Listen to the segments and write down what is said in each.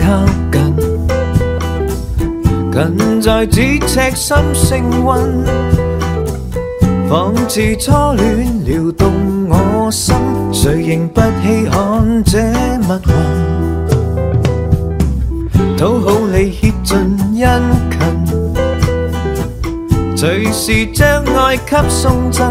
靠近，近在咫尺心升溫，仿似初戀撩動我心，誰認不稀罕這蜜運，討好你竭盡殷勤，隨時將愛給送贈，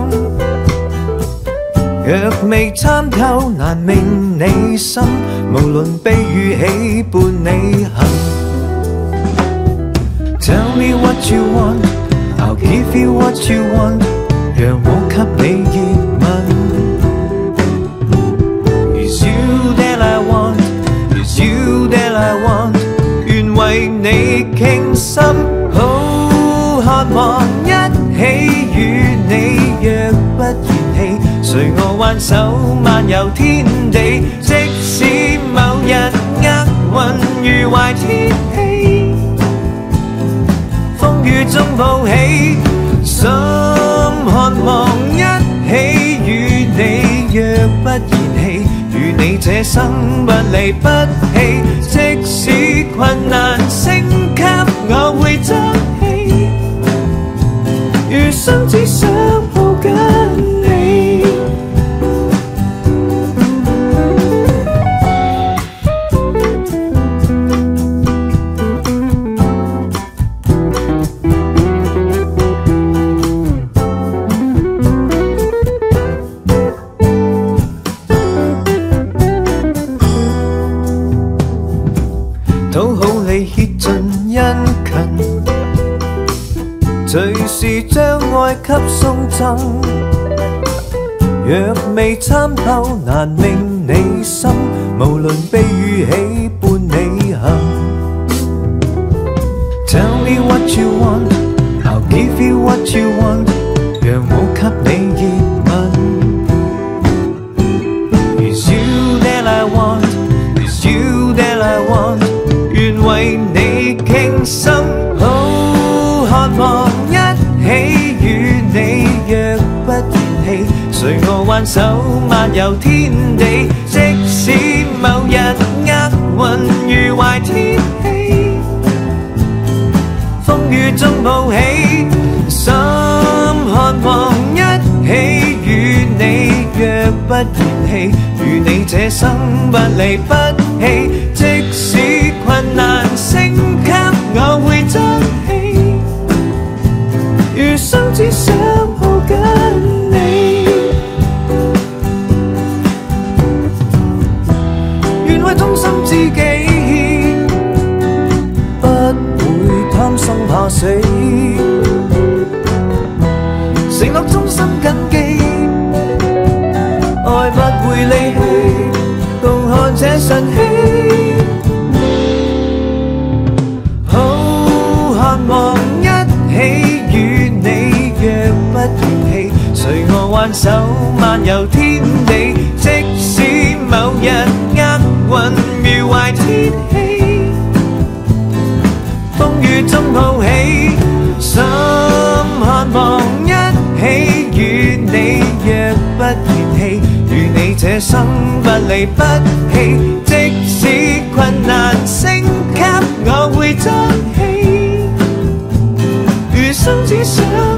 若未參透難明你心，無論悲與喜伴你行。Tell me what you want, I'll give you what you want， 讓我給你熱吻。It's you that I want, it's you that I want， 願為你傾心，好渴望一起與你，若不嫌棄，隨我挽手漫遊天地，即使某日厄運遇壞天氣，風雨中抱起，心渴望一起與你，若不嫌棄，與你這生不離不棄，即使困難升級，我會爭氣，餘生只想抱緊你。討好你竭盡殷勤，隨時將愛給送贈，若未參透難明你心，無論悲與喜伴你行。Tell me what you want, I'll give you what you want， 讓我給你熱吻。It's you that I want, it's you that I want， 願為你傾心，好渴望一起與你，若不嫌棄，隨我挽手漫遊天地，即使某日厄運遇壞天氣，風雨中抱起，心渴望一起與你，若不嫌棄，與你這生不離不棄，即使困難升級，我會爭氣，餘生只想抱緊你，願為忠心知己，不會貪生怕死，承諾終身謹記，愛不會離棄，共看這晨曦。渴望一起與你，若不嫌棄，隨我挽手漫遊天地，即使某日厄運遇壞天氣，風雨中抱起，心渴望一起與你，若不嫌棄，與你這生不離不棄，即使困難升級，我會爭氣，餘生只想